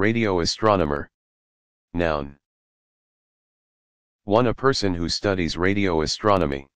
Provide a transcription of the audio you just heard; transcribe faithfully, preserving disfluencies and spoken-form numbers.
Radio astronomer. Noun. one. A person who studies radio astronomy.